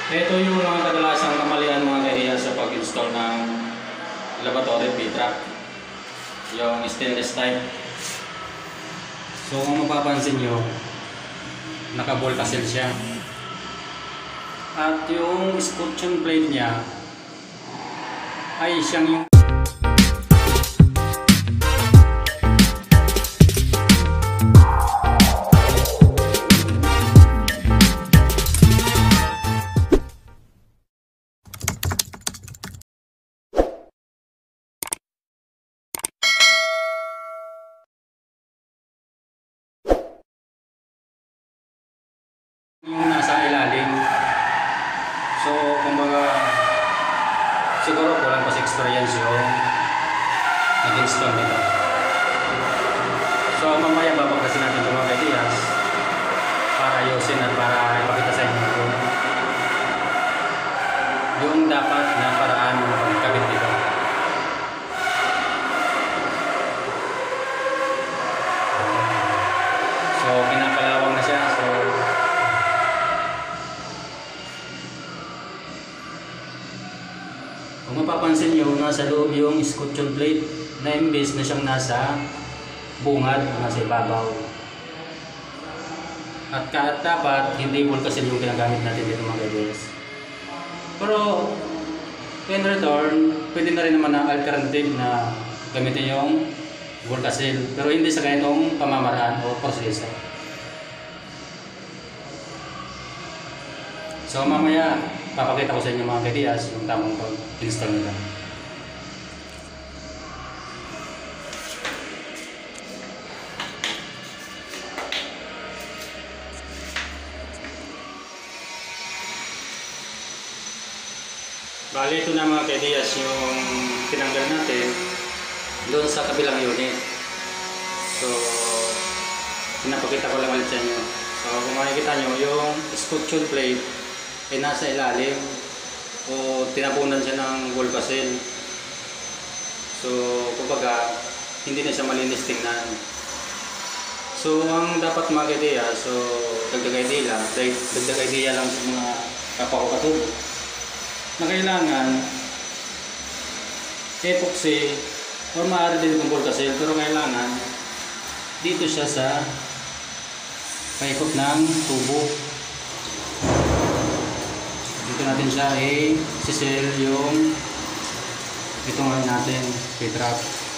Ito yung mga kadalasang kamalian mga kaiya sa pag-install ng lavatory P-trap, yung stainless type. So kung mapapansin nyo, naka-ball castle siya. At yung scutcheon plate niya ay siyang yung nasa ilalim. So kumbaga siguro kulang pa sa experience yung nag-install nito. So mamaya babakasin natin ito mga ideas para ayusin at para ipakita sa inyo yung dapat na paraan ng pagkabit dito. So pinapalawang na siya. So kung mapapansin nyo, nasa loob yung scutcheon plate na imbes na siyang nasa bungad, nasa ibabaw. At dapat hindi ball castle yung ginagamit natin dito mga guys. Pero in return, pwede na rin naman na alternative na gamitin yung ball castle, pero hindi sa ganitong pamamaraan o proseso. So mamaya papakita ko sa inyo mga ideas yung tamang pag-install nila. Bali ito na mga ideas yung tinanggal natin doon sa kabilang unit. So pinapakita ko lang ulit sa inyo. So kung makikita nyo yung scutcheon plate ay nasa ilalim o tinapunan siya ng ball castle. So kumbaga hindi na siya malinis tingnan. So ang dapat mga ideya, so dagdag idea lang sa mga kapwa ko katubo na kailangan epoxy or maaari din itong ball castle, pero kailangan dito siya sa paikot ng tubo. Dito natin siya i-seal yung itong ano natin, P-trap.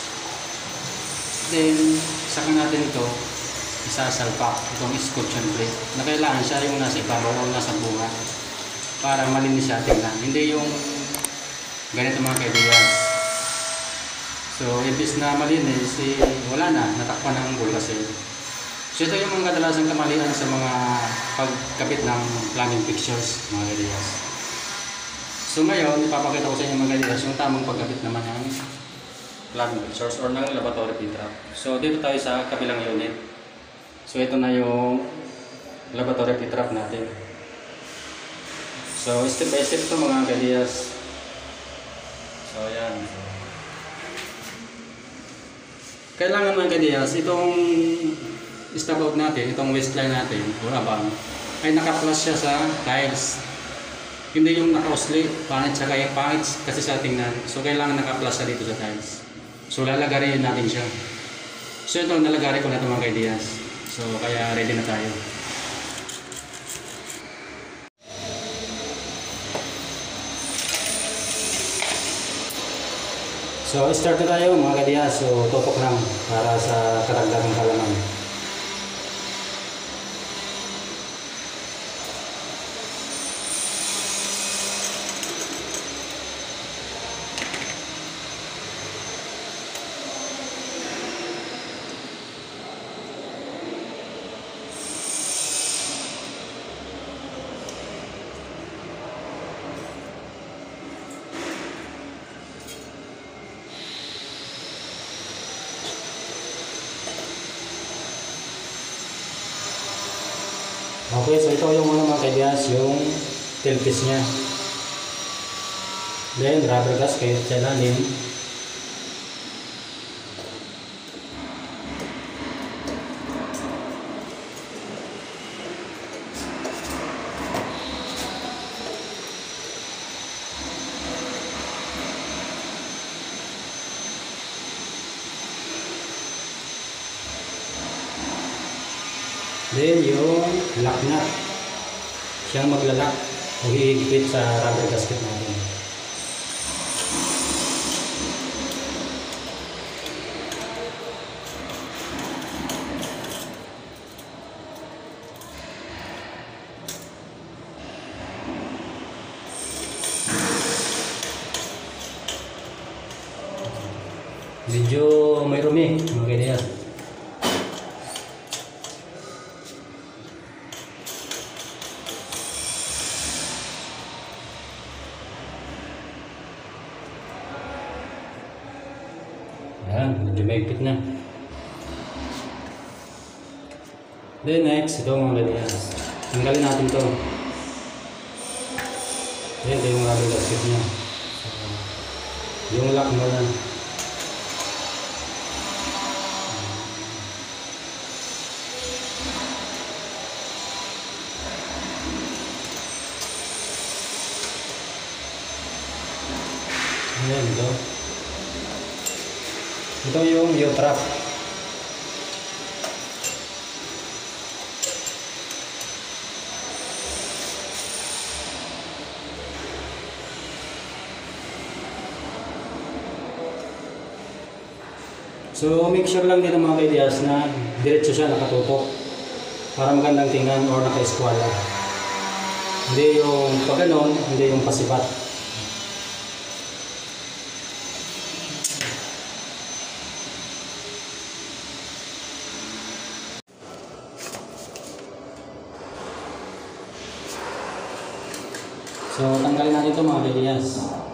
Then, saka natin ito isasalpak, itong scutcheon plate na kailangan siya yung nasa ibabaw o nasa bunga para malinis siya tingnan. Hindi yung ganito mga kaibigan. So, ibis na malinis, wala na, natakpan ng ball castle. So ito yung mga kadalasang kamalian sa mga pagkabit ng plumbing fixtures mga kaibigan. So ngayon, ipapakita ko sa inyo mga kaibigan yung tamang pagkabit naman ng plumbing fixtures or ng lavatory P-trap. So dito tayo sa kabilang unit. So ito na yung lavatory P-trap natin. So step by step ito mga kaibigan. So ayan. Kailangan mga kaibigan, itong step out natin, itong waistline natin o abang ay naka-flush siya sa tiles. Hindi yung naka-usli, pangit siya, kaya pangit kasi sa tingnan. So kailangan naka-flush siya dito sa tiles. So lalagarin natin siya. So ito, nalagari ko na ito mga kaibigan. So kaya ready na tayo. So start na tayo mga kaibigan. So tutok lang para sa karagdagang kalaman. Okay, so ito yung mga kaibigan, yung tailpiece niya. Then rubber gasket sa ilalim. Then yung lock nut, siyang maglalak o hihigpit sa rubber gasket natin. Medyo may rumi, mga kaibigan. Ayan, medyo maigpit na. Then next, ito mga kaibigan. Tanggalin natin ito. Ayan, ito yung rubber gasket niya. So, yung lock mo na. Ayan, ito. Ito yung U-trap. So, make sure lang dito mga kaidiyas na diretso siya nakatutok para magandang tingnan or naka-eskwala. Hindi yung pag ganon, hindi yung pasipat. So, tanggalin natin ito mga kaidiyas.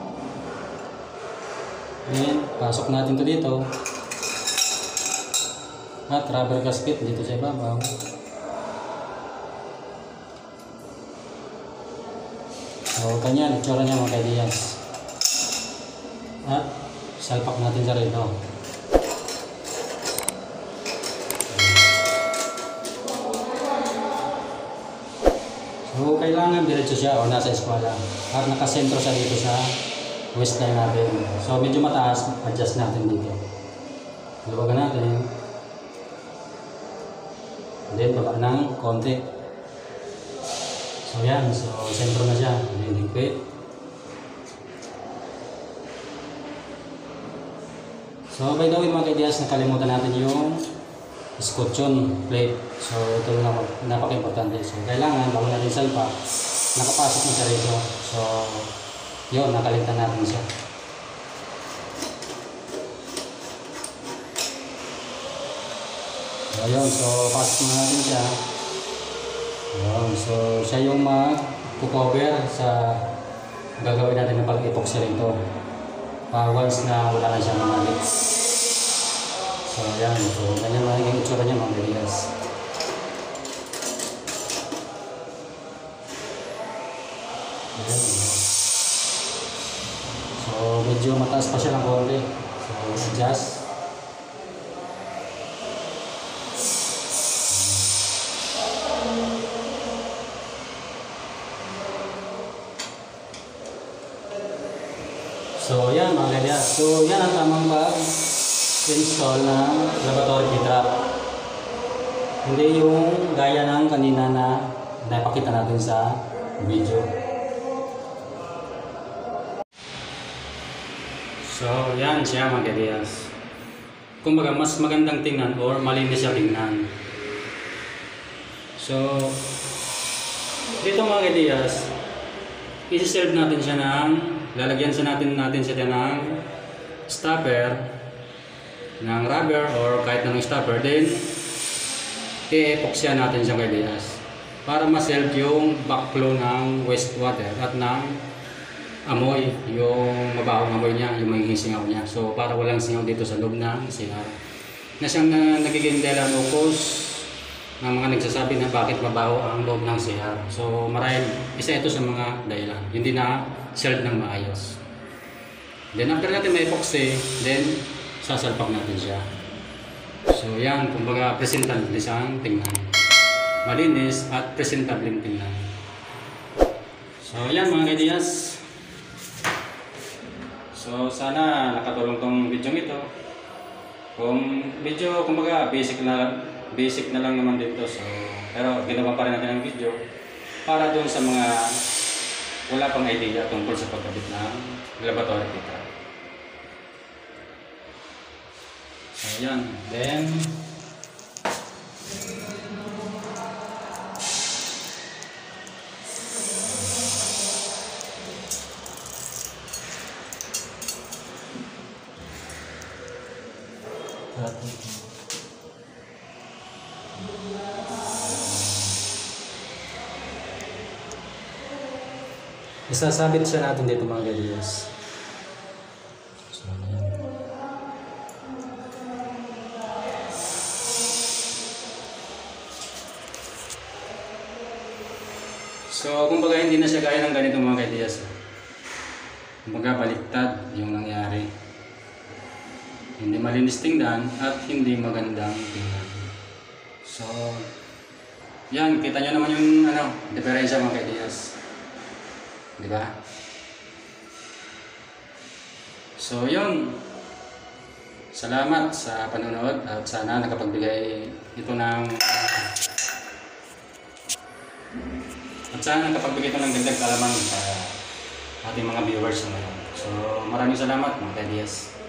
Ayan, pasok natin ito dito. At rubber gasket dito sa ibabaw. So, kanya, itsura niya mga kaidiyas. At salpak natin sa rito. So, kailangan diretso siya o nasa eskwala. At nakasentro siya dito sa waistline natin. So, medyo mataas, adjust natin dito. Luwagan natin. Then, baba ng konti. So, yan. So, sentro na siya. Then, higpit. So, by the way mga kaidiyas, nakalimutan natin yung scotchon plate. So, ito yung napaka-importante. So, kailangan, bago natin salpa, nakapasok na siya rito. So, yun, nakaligtan natin siya. So, ayun, so pasok na natin siya. Ayun, so siya yung mag-cover sa gagawin natin ng pag-epoxy rito. Once na wala na siya mga leaks. So ayan, so ganyan magiging itsura niya mga kaidiyas. Ayan. So medyo mataas pa siya ng konti. So adjust. So yan mga kaidiyas. So yan ang tamang pag-install ng lavatory P-trap. Hindi yung gaya ng kanina na napakita natin sa video. So yan siya mga kaidiyas. Kumbaga mas magandang tingnan or malinis siya tingnan. So dito mga kaidiyas, isi-serve natin siya ng lalagyan natin siya ng stopper ng rubber or kahit ng stopper, then i-epoxy natin siya kaidiyas para ma-self yung backflow ng wastewater at ng amoy, yung mabahong amoy niya, yung magiging singaw niya. So para walang singaw dito sa loob ng CR na siyang nagiging dahilan o cause ng mga nagsasabi na bakit mabaho ang loob ng CR. So marahil isa ito sa mga dahilan, hindi na self ng maayos. Then after natin may epoxy, then sasalpak natin siya. So yan, kumbaga presentable siyang tingnan. Malinis at presentable tingnan. So yan mga kaidiyas. So sana nakatulong tong video ito. Kung medyo kumbaga basic na lang naman dito. So Pero ginawa pa rin natin ang video para doon sa mga wala pang idea tungkol sa pagkabit ng laboratory filter. So yan, then isasabit siya natin dito mga guys. So, so kumbaga hindi na siya gaya ng ganito mga kaibigan. Kumbaga baliktad yung nangyari. Hindi malinis tingnan at hindi magandang tingnan. So, yan, kita nyo naman yung diferensya mga kaibigan. Di ba? So, yun. Salamat sa panonood at sana nakapagbigay ito ng dagdag kaalaman sa ating mga viewers ngayon. So, maraming salamat mga kaibigan.